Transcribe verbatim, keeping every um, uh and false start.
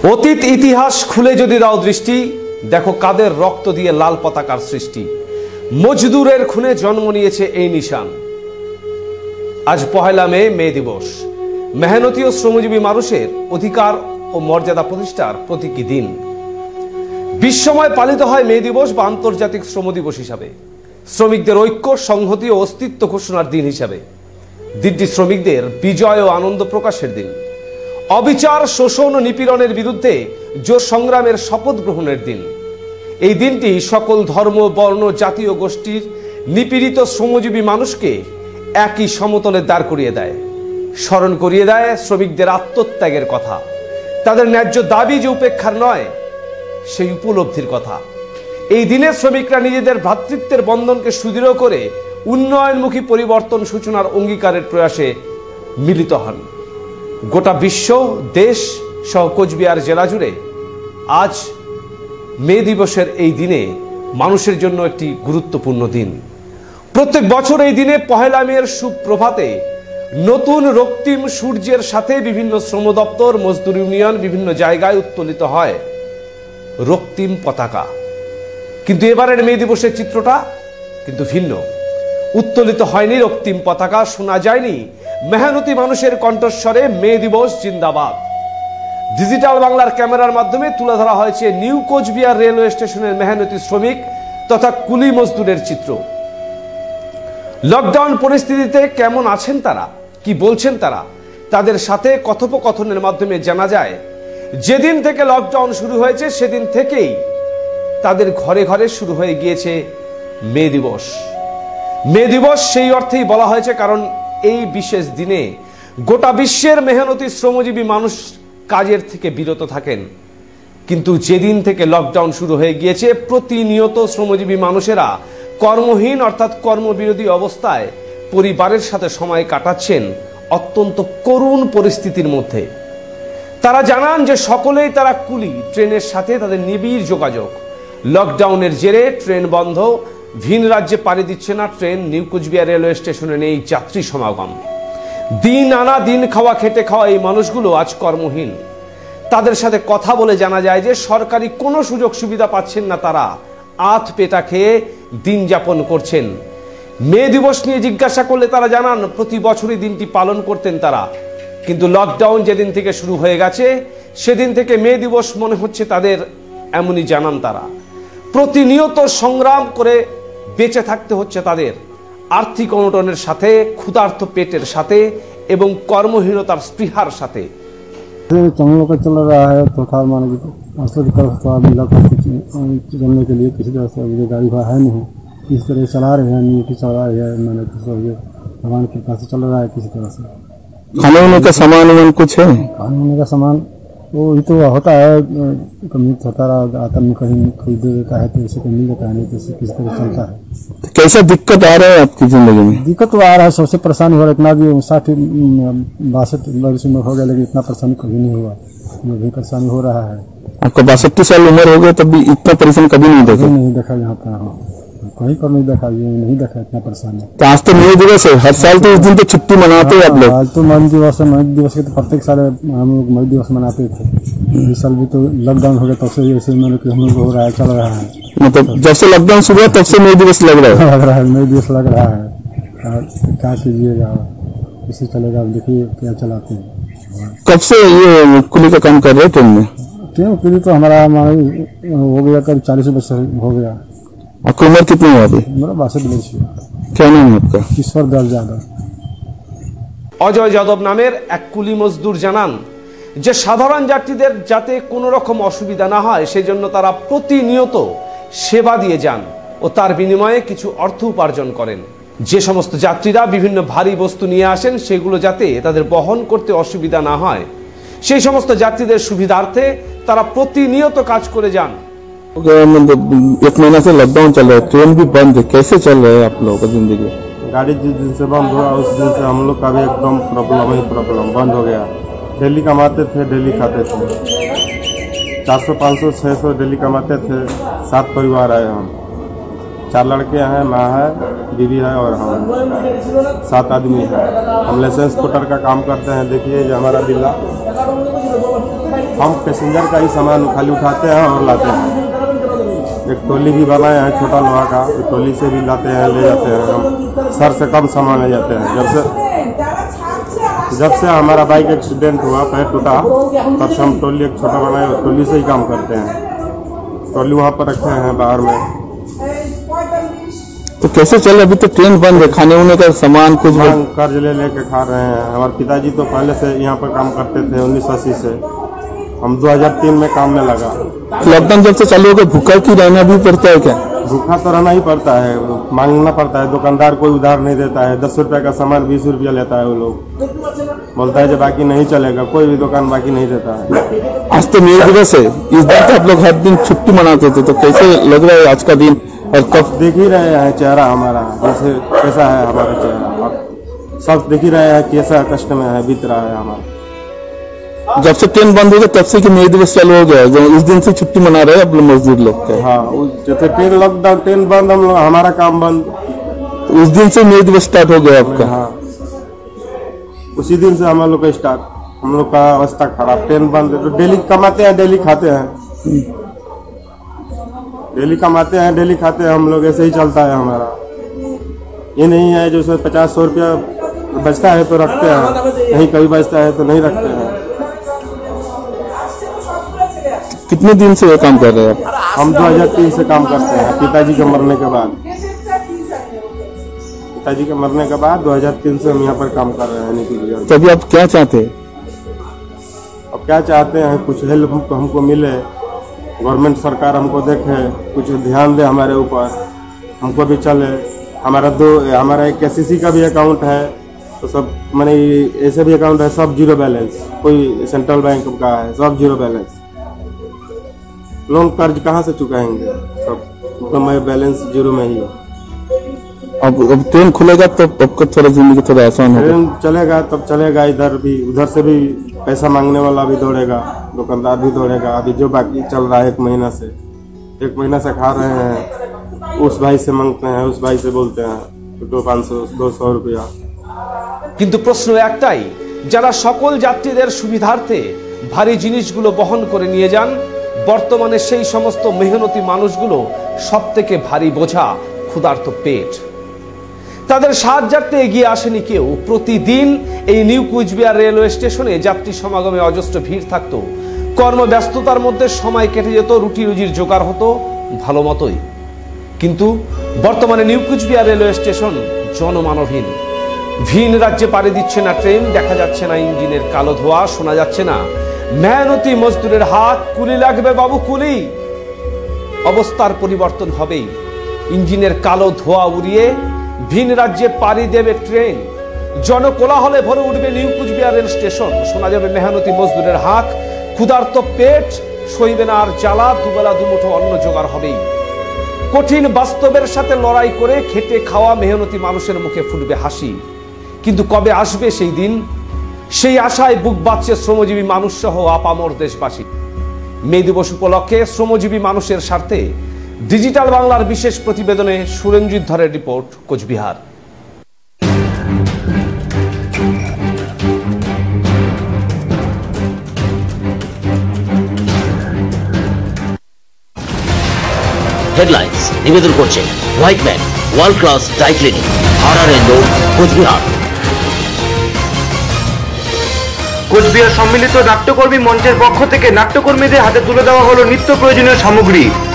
অতীত ইতিহাস খুলে যদি দাও দৃষ্টি, দেখো কাদের রক্ত দিয়ে লাল পতাকার সৃষ্টি। মজদুরের খুনে জন্ম নিয়েছে এই নিশান। আজ পহেলা মে মে দিবস, মেহনতি ও শ্রমজীবী মানুষের অধিকার ও মর্যাদা প্রতিষ্ঠার প্রতীকী দিন। বিশ্বময় পালিত হয় মে দিবস বা আন্তর্জাতিক শ্রম দিবস হিসাবে, শ্রমিকদের ঐক্য, সংহতি ও অস্তিত্ব ঘোষণার দিন হিসাবে। দিনটি শ্রমিকদের বিজয় ও আনন্দ প্রকাশের দিন, অবিচার, শোষণ ও নিপীড়নের বিরুদ্ধে জোর সংগ্রামের শপথ গ্রহণের দিন। এই দিনটি সকল ধর্ম, বর্ণ, জাতীয় গোষ্ঠীর নিপীড়িত শ্রমজীবী মানুষকে একই সমতলে দাঁড় করিয়ে দেয়, স্মরণ করিয়ে দেয় শ্রমিকদের আত্মত্যাগের কথা, তাদের ন্যায্য দাবি যে উপেক্ষার নয় সেই উপলব্ধির কথা। এই দিনে শ্রমিকরা নিজেদের ভ্রাতৃত্বের বন্ধনকে সুদৃঢ় করে উন্নয়নমুখী পরিবর্তন সূচনার অঙ্গীকারের প্রয়াসে মিলিত হন। গোটা বিশ্ব, দেশ সহ কোচবিহার জেলা জুড়ে আজ মে দিবসের এই দিনে মানুষের জন্য একটি গুরুত্বপূর্ণ দিন। প্রত্যেক বছর এই দিনে পহেলা মের সুপ্রভাতে নতুন রক্তিম সূর্যের সাথে বিভিন্ন শ্রম দপ্তর, মজদুর ইউনিয়ন বিভিন্ন জায়গায় উত্তোলিত হয় রক্তিম পতাকা। কিন্তু এবারের মে দিবসের চিত্রটা কিন্তু ভিন্ন। উত্তোলিত হয়নি রক্তিম পতাকা, শোনা যায়নি মেহনতি মানুষের কণ্ঠস্বরে মে দিবস জিন্দাবাদ। ডিজিটাল বাংলার ক্যামেরার মাধ্যমে তুলে ধরা হয়েছে নিউ কোচবিহার রেলওয়ে স্টেশনের মেহনতি শ্রমিক তথা কুলি মজদুরের চিত্র। লকডাউন পরিস্থিতিতে কেমন আছেন তারা, কি বলছেন তারা, তাদের সাথে কথোপকথনের মাধ্যমে জানা যায় যেদিন থেকে লকডাউন শুরু হয়েছে সেদিন থেকেই তাদের ঘরে ঘরে শুরু হয়ে গিয়েছে মে দিবস। মে দিবস সেই অর্থেই বলা হয়েছে কারণ এই বিশেষ দিনে গোটা বিশ্বের মেহনতি শ্রমজীবী মানুষ কাজের থেকে বিরত থাকেন। কিন্তু যেদিন থেকে লকডাউন শুরু হয়ে গিয়েছে প্রতিনিয়ত শ্রমজীবী মানুষেরা কর্মহীন অর্থাৎ কর্মবিরোধী অবস্থায় পরিবারের সাথে সময় কাটাচ্ছেন অত্যন্ত করুণ পরিস্থিতির মধ্যে। তারা জানান যে সকলেই তারা কুলি, ট্রেনের সাথে তাদের নিবিড় যোগাযোগ। লকডাউনের জেরে ট্রেন বন্ধ, ভিন রাজ্যে পাড়ি দিচ্ছে না ট্রেন, নিউ কোচবিহার রেলওয়ে স্টেশনে নেই যাত্রী সমাগম। দিন আনা দিন খাওয়া খেটে খাওয়া এই মানুষগুলো আজ কর্মহীন। তাদের সাথে কথা বলে জানা যায় যে সরকারি কোনো সুযোগ সুবিধা পাচ্ছেন না, তারা আধ পেটা খেয়ে দিন যাপন করছেন। মে দিবস নিয়ে জিজ্ঞাসা করলে তারা জানান প্রতি বছরই দিনটি পালন করতেন তারা, কিন্তু লকডাউন যেদিন থেকে শুরু হয়ে গেছে সেদিন থেকে মে দিবস মনে হচ্ছে তাদের, এমনই জানান তারা। প্রতিনিয়ত সংগ্রাম করে বেঁচে থাকতে হচ্ছে তাদের, আর্থিক অনটনের সাথে, ক্ষুধার্ত পেটের সাথে এবং কর্মহীনতার স্পৃহার সাথে। चल रहा है तो था मान चलने के लिए किसी तरह से गाड़ी घोड़ा है नहीं, किसी तरह चला रहे हैं, नहीं चल रहा है, मैंने भगवान की कृपा से चल रहा है किसी तरह से। खाने वाने का सामान वामान कुछ है? खाने वाने का सामान वो ही तो होता है, कमी होता रहा, आता नहीं कहीं खरीद देता है तो इसे कहीं मिल जाता है, नहीं तो किसी तरह चलता है। तो कैसा दिक्कत आ रहा है आपकी जिंदगी में? दिक्कत तो आ रहा है, सबसे परेशानी हो रहा है। इतना भी साठ बासठ वर्ष में हो गया लेकिन इतना परेशानी कभी नहीं हुआ, भी परेशानी हो रहा है। आपका बासठ साल उम्र हो गया तब भी इतना परेशानी कभी नहीं देखा? नहीं देखा, यहाँ पर कहीं पर नहीं देखा, ये नहीं देखा इतना परेशानी। तो आज तो मई दिवस है, हर साल तो इस दिन तो छुट्टी मनाते हैं आप लोग? आज तो मई दिवस है, मई दिवस के तो प्रत्येक साल हम लोग मई दिवस मनाते थे। इस साल भी तो लॉकडाउन हो गया तब से ऐसे मतलब कि हम लोग हो रहा है, चल रहा है। मतलब जब से लॉकडाउन शुरू हुआ तब से मई दिवस लग रहा है? लग रहा है, मई दिवस लग रहा है। क्या कीजिएगा, इसे चलेगा, देखिए क्या चलाते हैं। कब से ये कुली का काम कर रहे हैं ट्रेन में? क्यों कुली तो हमारा हो गया करीब चालीस वर्ष हो गया। आपकी उम्र कितनी है अभी? मेरा बासठ वर्ष है। क्या नाम है आपका? ईश्वर दल যাদব। অজয় যাদব নামের এক কুলি মজদুর জানান যে সাধারণ যাত্রীদের যাতে কোনো রকম অসুবিধা না হয় সেজন্য তারা প্রতিনিয়ত সেবা দিয়ে যান ও তার বিনিময়ে কিছু অর্থ উপার্জন করেন। যে সমস্ত যাত্রীরা বিভিন্ন ভারী বস্তু নিয়ে আসেন সেগুলো যাতে তাদের বহন করতে অসুবিধা না হয় সেই সমস্ত যাত্রীদের সুবিধার্থে তারা প্রতিনিয়ত কাজ করে যান। एक महीना से लॉकडाउन चल रहा है, ट्रेन भी बंद है, कैसे चल रहा है आप लोगों का जिंदगी? गाड़ी जिस दिन से बंद हुआ उस दिन से हम लोग का भी एकदम प्रॉब्लम ही प्रॉब्लम बंद हो गया। डेली कमाते थे, डेली खाते थे, चार सौ पाँच सौ छः सौ डेली कमाते थे। सात परिवार आए हम, चार लड़के हैं, माँ है, बीवी है और हम सात आदमी है। हम लाइसेंस कोटर का काम करते हैं। देखिए ये हमारा जिला हम पैसेंजर का ही सामान खाली उठाते हैं और लाते हैं। एक ट्रॉली भी बनाए हैं छोटा लोहा का, ट्रॉली से भी लाते हैं ले जाते हैं। हम सर से कम सामान ले जाते हैं। जब से जब से हमारा बाइक एक्सीडेंट हुआ, पैर टूटा, तब से हम ट्रॉली एक छोटा बनाए और ट्रॉली से ही काम करते हैं। ट्रॉली वहाँ पर रखे हैं बाहर में। तो कैसे चल, अभी तो ट्रेन बंद है, खाने उन्ने का सामान कुछ हम कर्ज ले लेके खा रहे हैं। हमारे पिताजी तो पहले से यहाँ पर काम करते थे उन्नीस सौ अस्सी से। हम दो हज़ार तीन में काम में लगा। लॉकडाउन जब से चालू हो गया, भूखा की रहना भी पड़ता है क्या? भूखा तो रहना ही पड़ता है, मांगना पड़ता है। दुकानदार कोई उधार नहीं देता है। दस रुपए का सामान बीस रुपया लेता है वो लोग, बोलता है जो बाकी नहीं चलेगा। कोई भी दुकान बाकी नहीं देता है। आज तो मेरे दिवस है, इस दिन तो आप लोग हर दिन छुट्टी मनाते थे, तो कैसे लग रहा है आज का दिन? और कब देख ही रहे हैं चेहरा हमारा, जैसे कैसा है हमारा चेहरा, और सब देख ही रहे हैं कैसा कष्ट में है, बीत रहा है हमारा। जब से ट्रेन बंद हो गया तब से कि मेरे दिवस चालू हो गया, जो इस दिन से छुट्टी मना रहे हैं आप लोग मजदूर लोग के? हाँ, जैसे ट्रेन लॉकडाउन, ट्रेन बंद, हम लोग हमारा काम बंद। उस दिन से मेरे दिवस स्टार्ट हो गया आपका? हाँ, उसी दिन से हम लोग का स्टार्ट। हम लोग का अवस्था खराब, ट्रेन बंद। तो डेली कमाते हैं, डेली खाते हैं, डेली कमाते हैं, डेली खाते हैं। हम लोग ऐसे ही चलता है हमारा। ये नहीं है जो सौ पचास सौ रुपया बचता है तो रखते हैं, नहीं कभी बचता है तो नहीं रखते हैं। कितने दिन से ये काम कर रहे हैं आप? हम दो हज़ार तीन से काम करते हैं, पिताजी के मरने के बाद। पिताजी के मरने के बाद दो हज़ार तीन से हम यहाँ पर काम कर रहे हैं। तो अभी आप क्या चाहते हैं? अब क्या चाहते हैं, कुछ हेल्प हमको हमको मिले, गवर्नमेंट सरकार हमको देखे, कुछ ध्यान दे हमारे ऊपर, हमको भी चले। हमारा दो हमारा एक केसीसी का भी अकाउंट है, तो सब मैंने ऐसे भी अकाउंट है, सब जीरो बैलेंस। कोई सेंट्रल बैंक का है, सब जीरो बैलेंस। लोन कर्ज कहाँ से चुकाएंगे? सब तो मैं बैलेंस जीरो में ही है। अब अब ट्रेन खुलेगा तब आपका थोड़ा जिंदगी थोड़ा आसान होगा। ट्रेन चलेगा तब चलेगा, इधर भी उधर से भी पैसा मांगने वाला भी दौड़ेगा, दुकानदार भी दौड़ेगा। अभी जो बाकी चल रहा है एक महीना से, एक महीना से खा रहे हैं, उस भाई से मांगते हैं, उस भाई से बोलते हैं दो पाँच सौ दो सौ रुपया। কিন্তু প্রশ্ন একটাই, যারা সকল যাত্রীদের সুবিধার্থে ভারী জিনিসগুলো বহন করে নিয়ে যান, বর্তমানে সেই সমস্ত মেহনতি মানুষগুলো সবথেকে ভারী বোঝা ক্ষুধার্ত পেট। তাদের সাহায্যার্থে এগিয়ে আসেনি কেউ। প্রতিদিন এই নিউ কুচবিহার রেলওয়ে স্টেশনে যাত্রী সমাগমে অজস্র ভিড় থাকতো। কর্মব্যস্ততার মধ্যে সময় কেটে যেত, রুটি রুজির জোগাড় হতো ভালো মতোই। কিন্তু বর্তমানে নিউ কুচবিহার রেলওয়ে স্টেশন জনমানবহীন। ভিন রাজ্যে পাড়ি দিচ্ছে না ট্রেন, দেখা যাচ্ছে না ইঞ্জিনের কালো ধোঁয়া, শোনা যাচ্ছে না মেহনতি মজদুরের হাত, কুলি লাগবে বাবু কুলি। অবস্থার পরিবর্তন হবেই। ইঞ্জিনের কালো ধোঁয়া উড়িয়ে ভিন রাজ্যে পাড়ি দেবে ট্রেন। জনকোলাহলে ভরে উঠবে নিউ কুচবিহার রেল স্টেশন। শোনা যাবে মেহনতি মজদুরের হাক, ক্ষুধার্ত পেট সইবে না আর জ্বালা, দুবেলা দুমুঠো অন্ন জোগাড় হবেই। কঠিন বাস্তবের সাথে লড়াই করে খেটে খাওয়া মেহনতি মানুষের মুখে ফুটবে হাসি। কিন্তু কবে আসবে সেই দিন? সেই আশায় বুক বাঁচছে শ্রমজীবী মানুষ সহ আপামর দেশবাসী। মে দিবস উপলক্ষে শ্রমজীবী মানুষের স্বার্থে ডিজিটাল বাংলার বিশেষ প্রতিবেদনে সুরেন্দ্র ধরের রিপোর্ট, কোচবিহার। হেডলাইন্স নিবেদন করছে Whiteman world class dye clinic, R R N road, Coochbehar. Coochbehar সম্মিলিত নাট্যকর্মী মঞ্চের পক্ষ থেকে নাট্যকর্মীদের হাতে তুলে দেওয়া হলো নিত্য প্রয়োজনীয় সামগ্রী।